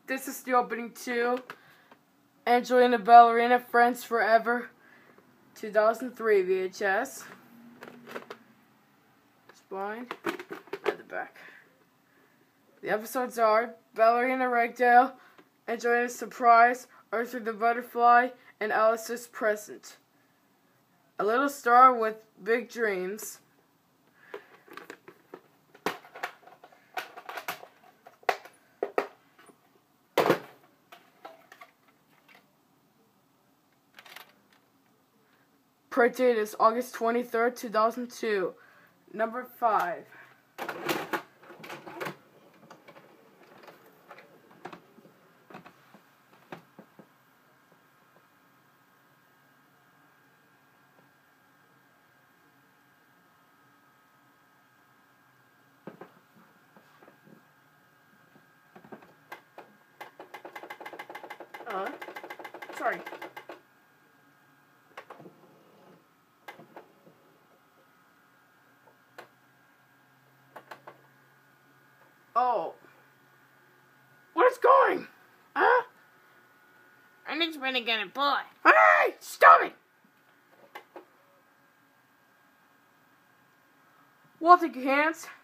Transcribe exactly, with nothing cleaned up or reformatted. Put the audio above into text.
This is the opening to Angelina, Ballerina, Friends Forever, two thousand three V H S. Spine at the back. The episodes are Ballerina Ragdale, Angelina's Surprise, Arthur the Butterfly, and Alice's Present. A little star with big dreams. Print date is August twenty-third, two thousand two. Number five. Uh, sorry. Oh. What is going? Huh? I need to really get a boy. Hey! Stop it! We'll take your hands.